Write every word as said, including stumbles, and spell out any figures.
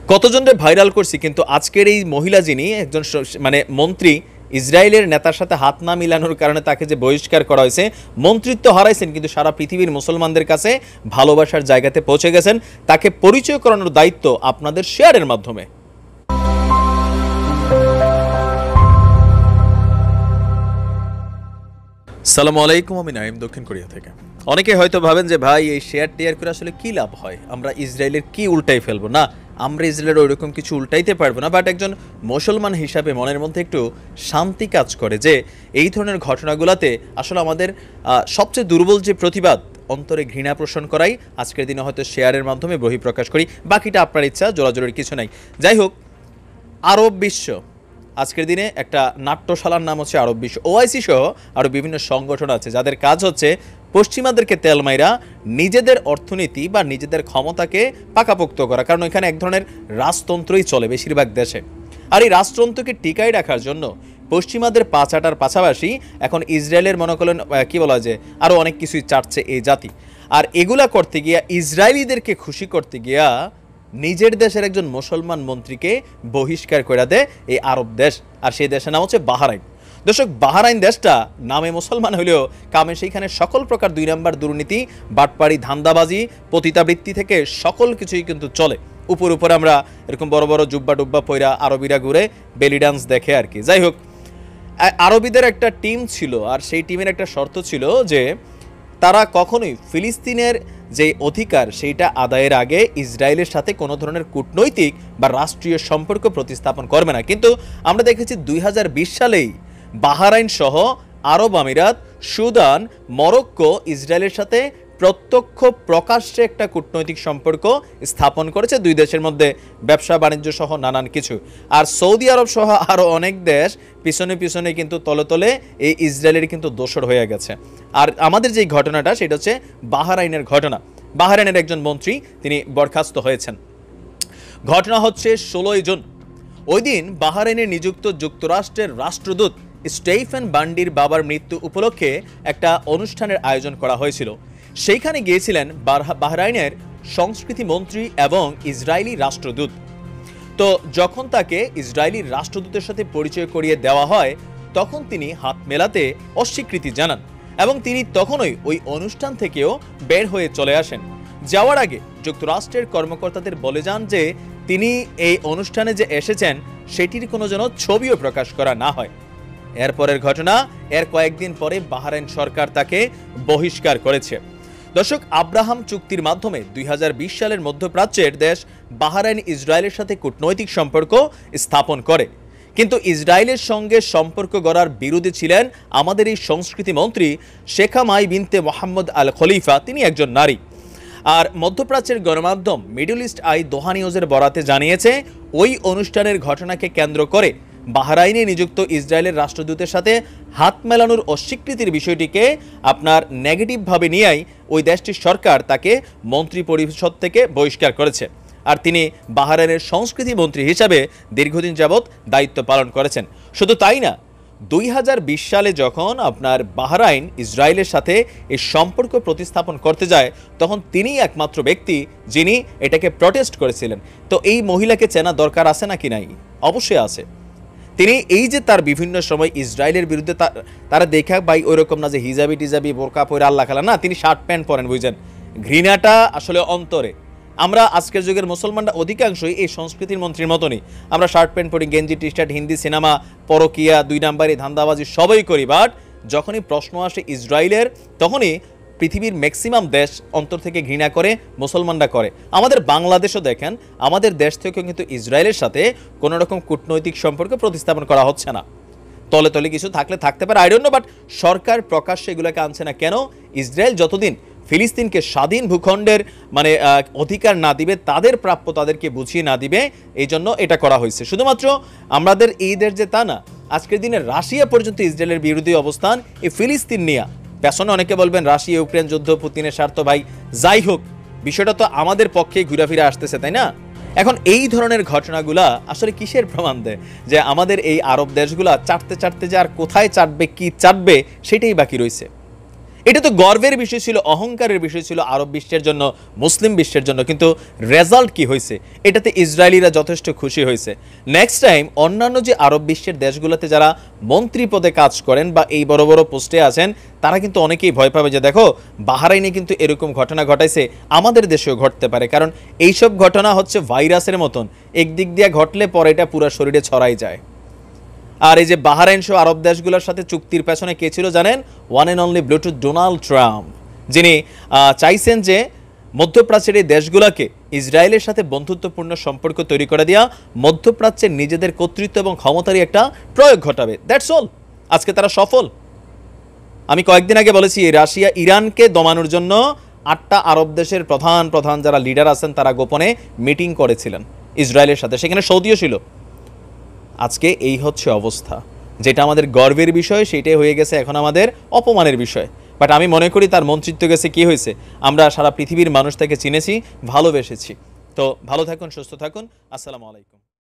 কতজনরে viral করছি, কিন্তু আজকের এই মহিলা যিনি একজন মানে মন্ত্রী, ইসরায়েলের নেতার সাথে হাত না মিলানোর কারণে তাকে যে বহিষ্কার করা হয়েছে, মন্ত্রিত্ব হারাইছেন কিন্তু সারা পৃথিবীর মুসলমানদের কাছে ভালোবাসার জায়গাতে পৌঁছে গেছেন। তাকে পরিচয় করানোর দায়িত্ব আপনাদের শেয়ারের মাধ্যমে। সালামু আলাইকুম, আমি নাইম দক্ষিণ কোরিয়া থেকে। অনেকে হয়তো ভাবেন যে ভাই এই শেয়ার টেয়ার করে আসলে কি লাভ হয়, আমরা ইসরায়েলের কি উল্টাই ফেলবো। না, আমরা ইসরায়েলের ওইরকম কিছু উল্টাইতে পারবো না, বাট একজন মুসলমান হিসাবে মনের মধ্যে একটু শান্তি কাজ করে যে এই ধরনের ঘটনাগুলোতে আসলে আমাদের সবচেয়ে দুর্বল যে প্রতিবাদ, অন্তরে ঘৃণা পোষণ করাই আজকের দিনে হয়তো শেয়ারের মাধ্যমে বহিঃপ্রকাশ করি। বাকিটা আপনার ইচ্ছা, জোরাজোরির কিছু নাই। যাই হোক, আরব বিশ্ব আজকের দিনে একটা নাট্যশালার নাম হচ্ছে আরব বিশ্ব। ওআইসি সহ আরও বিভিন্ন সংগঠন আছে যাদের কাজ হচ্ছে পশ্চিমাদেরকে তেলমাইরা নিজেদের অর্থনীতি বা নিজেদের ক্ষমতাকে পাকাপোক্ত করা, কারণ এখানে এক ধরনের রাজতন্ত্রই চলে বেশিরভাগ দেশে। আর এই রাজতন্ত্রকে টিকায় রাখার জন্য পশ্চিমাদের পাচাটার পাশাপাশি এখন ইসরায়েলের মনে করলেন কি বলা যায় আরও অনেক কিছুই চাটছে এই জাতি। আর এগুলা করতে গিয়া, ইসরায়েলিদেরকে খুশি করতে গিয়া নিজের দেশের একজন মুসলমান মন্ত্রীকে বহিষ্কার করে দেয় এই আরব দেশ, আর সেই দেশের নাম হচ্ছে বাহরাইন। দর্শক, বাহরাইন দেশটা নামে মুসলমান হলেও কামে সেইখানে সকল প্রকার দুই নাম্বার দুর্নীতি, বাটপাড়ি, ধান্দাবাজি, পতিতাবৃত্তি থেকে সকল কিছুই কিন্তু চলে। উপর উপর আমরা এরকম বড় বড় জুব্বা ডুব্বা পয়রা আরবিরা ঘুরে বেলি ডান্স দেখে আর কি। যাই হোক, আরবিদের একটা টিম ছিল, আর সেই টিমের একটা শর্ত ছিল যে তারা কখনোই ফিলিস্তিনের যে অধিকার সেইটা আদায়ের আগে ইসরায়েলের সাথে কোনো ধরনের কূটনৈতিক বা রাষ্ট্রীয় সম্পর্ক প্রতিস্থাপন করবে না। কিন্তু আমরা দেখেছি দুই হাজার বিশ সালেই বাহরাইন সহ আরব আমিরাত, সুদান, মরক্কো ইসরায়েলের সাথে প্রত্যক্ষ প্রকাশ্যে একটা কূটনৈতিক সম্পর্ক স্থাপন করেছে, দুই দেশের মধ্যে ব্যবসা বাণিজ্য সহ নানান কিছু। আর সৌদি আরব সহ আরও অনেক দেশ পিছনে পিছনে কিন্তু তলে তলে এই ইসরায়েলের কিন্তু দোসর হয়ে গেছে। আর আমাদের যে ঘটনাটা সেটা হচ্ছে বাহরাইনের ঘটনা। বাহরাইনের একজন মন্ত্রী তিনি বরখাস্ত হয়েছেন। ঘটনা হচ্ছে ষোলোই জুন। ওই দিন বাহরাইনে নিযুক্ত যুক্তরাষ্ট্রের রাষ্ট্রদূত স্টেফেন বান্ডির বাবার মৃত্যু উপলক্ষে একটা অনুষ্ঠানের আয়োজন করা হয়েছিল। সেইখানে গিয়েছিলেন বাহরাইনের সংস্কৃতি মন্ত্রী এবং ইসরায়েলি রাষ্ট্রদূত। তো যখন তাকে ইসরায়েলি রাষ্ট্রদূতের সাথে পরিচয় করিয়ে দেওয়া হয়, তখন তিনি হাত মেলাতে অস্বীকৃতি জানান এবং তিনি তখনই ওই অনুষ্ঠান থেকেও বের হয়ে চলে আসেন। যাওয়ার আগে যুক্তরাষ্ট্রের কর্মকর্তাদের বলে যান যে তিনি এই অনুষ্ঠানে যে এসেছেন সেটির কোনো যেন ছবিও প্রকাশ করা না হয়। এরপরের ঘটনা, এর কয়েকদিন পরে বাহরাইন সরকার তাকে বহিষ্কার করেছে। দর্শক, আব্রাহাম চুক্তির মাধ্যমে দুই হাজার বিশ সালের মধ্যপ্রাচ্যের দেশ বাহরাইন ইসরায়েলের সাথে কূটনৈতিক সম্পর্ক স্থাপন করে, কিন্তু ইসরায়েলের সঙ্গে সম্পর্ক গড়ার বিরোধী ছিলেন আমাদের এই সংস্কৃতি মন্ত্রী শেখা মাই বিনতে মোহাম্মদ আল খলিফা। তিনি একজন নারী। আর মধ্যপ্রাচ্যের গণমাধ্যম মিডল ইস্ট আই দোহা নিউজের বরাতে জানিয়েছে ওই অনুষ্ঠানের ঘটনাকে কেন্দ্র করে বাহরাইনে নিযুক্ত ইসরায়েলের রাষ্ট্রদূতের সাথে হাত মেলানোর অস্বীকৃতির বিষয়টিকে আপনার নেগেটিভভাবে নিয়েই ওই দেশটির সরকার তাকে মন্ত্রী পরিষদ থেকে বহিষ্কার করেছে। আর তিনি বাহরাইনের সংস্কৃতি মন্ত্রী হিসাবে দীর্ঘদিন যাবৎ দায়িত্ব পালন করেছেন। শুধু তাই না, দুই হাজার বিশ সালে যখন আপনার বাহরাইন ইসরায়েলের সাথে এই সম্পর্ক প্রতিস্থাপন করতে যায়, তখন তিনি একমাত্র ব্যক্তি যিনি এটাকে প্রটেস্ট করেছিলেন। তো এই মহিলাকে চেনা দরকার আছে নাকি নাই? অবশ্যই আছে। তিনি এই যে তার বিভিন্ন সময় ইসরায়েলের বিরুদ্ধে তারা দেখা ভাই ওইরকম না যে হিজাবি টিজাবি বোরকা পরে আল্লাহ খালা, না, তিনি শার্ট প্যান্ট পরেন, বুঝছেন। ঘৃণাটা আসলে অন্তরে। আমরা আজকের যুগের মুসলমানরা অধিকাংশই এই সংস্কৃতির মন্ত্রীর মতনই, আমরা শার্ট প্যান্ট পরি, গেঞ্জি টি শার্ট, হিন্দি সিনেমা, পরকিয়া, দুই নাম্বারি, ধান্দাবাজি সবই করি। বাট যখনই প্রশ্ন আসে ইসরায়েলের, তখনই পৃথিবীর ম্যাক্সিমাম দেশ অন্তর থেকে ঘৃণা করে, মুসলমানরা করে। আমাদের বাংলাদেশও দেখেন, আমাদের দেশ থেকেও কিন্তু ইসরায়েলের সাথে কোনো রকম কূটনৈতিক সম্পর্ক প্রতিস্থাপন করা হচ্ছে না। তলে তলে কিছু থাকলে থাকতে পারে, আই ডোন্ট নো, বাট সরকার প্রকাশ্যে এগুলোকে আনছে না কেন? ইসরায়েল যতদিন ফিলিস্তিনকে স্বাধীন ভূখণ্ডের মানে অধিকার না দিবে, তাদের প্রাপ্য তাদেরকে বুঝিয়ে না দিবে, এই জন্য এটা করা হয়েছে। শুধুমাত্র আমাদের এই দেশ যে তা না, আজকের দিনে রাশিয়া পর্যন্ত ইসরায়েলের বিরোধী অবস্থান এই ফিলিস্তিন নিয়ে। পেছনে অনেকে বলবেন রাশিয়া ইউক্রেন যুদ্ধ, পুতিনের স্বার্থ। ভাই যাই হোক, বিষয়টা তো আমাদের পক্ষেই ঘুরাফিরে আসতেছে, তাই না? এখন এই ধরনের ঘটনাগুলা আসলে কিসের প্রমাণ দেয়? যে আমাদের এই আরব দেশগুলা চাটতে চাটতে যে আর কোথায় চাটবে, কি চাটবে, সেটাই বাকি রয়েছে। এটা তো গর্বের বিষয় ছিল, অহংকারের বিষয় ছিল আরব বিশ্বের জন্য, মুসলিম বিশ্বের জন্য, কিন্তু রেজাল্ট কি হয়েছে এটাতে ইসরায়েলিরা যথেষ্ট খুশি হয়েছে। নেক্সট টাইম অন্যান্য যে আরব বিশ্বের দেশগুলোতে যারা মন্ত্রী পদে কাজ করেন বা এই বড় বড় পোস্টে আছেন তারা কিন্তু অনেকেই ভয় পাবে যে দেখো বাহরাইনে কিন্তু এরকম ঘটনা ঘটাইছে, আমাদের দেশেও ঘটতে পারে। কারণ এইসব ঘটনা হচ্ছে ভাইরাসের মতন, একদিক দিয়ে ঘটলে পরে এটা পুরো শরীরে ছড়াই যায়। আর এই যে বাহরাইন সহ আরব দেশগুলোর সাথে চুক্তির পেছনে কে ছিল জানেন? One and only Bluetooth Donald Trump, যিনি চাইছেন যে মধ্যপ্রাচ্যের এই দেশগুলোকে ইসরায়েলের সাথে বন্ধুত্বপূর্ণ সম্পর্ক তৈরি করে দেওয়া, মধ্যপ্রাচ্যের নিজেদের কর্তৃত্ব এবং ক্ষমতারই একটা প্রয়োগ ঘটাবে। That's all. আজকে তারা সফল। আমি কয়েকদিন আগে বলেছি রাশিয়া ইরানকে দমানোর জন্য আটটা আরব দেশের প্রধান প্রধান যারা লিডার আছেন তারা গোপনে মিটিং করেছিলেন ইসরায়েলের সাথে, সেখানে সৌদিও ছিল। আজকে এই হচ্ছে অবস্থা, যেটা আমাদের গর্বের বিষয় সেটাই হয়ে গেছে এখন আমাদের অপমানের বিষয়। বাট আমি মনে করি তার মন্ত্রিত্ব গেছে কি হয়েছে, আমরা সারা পৃথিবীর মানুষ তাকে চিনেছি, ভালোবেসেছি। তো ভালো থাকুন, সুস্থ থাকুন, আসসালামু আলাইকুম।